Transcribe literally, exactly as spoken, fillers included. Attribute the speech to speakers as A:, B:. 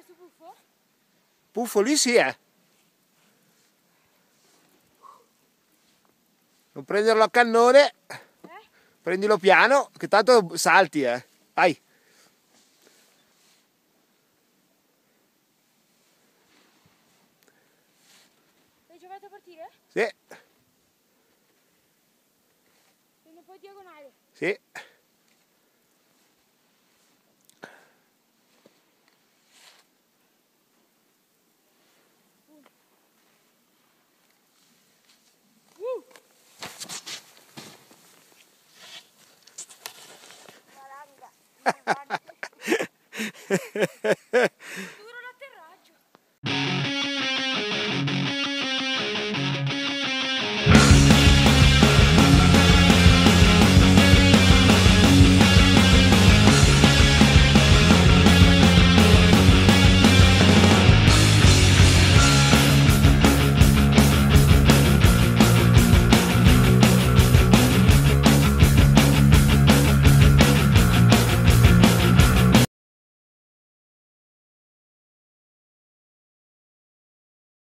A: sto puffo?
B: Puffo lì sì, eh. Non prenderlo a cannone.
A: Eh?
B: Prendilo piano, che tanto salti, eh. Vai.
A: Hai già fatto partire?
B: Sì.
A: Prendo un po' diagonale.
B: Sì.
A: Uh. Malanga.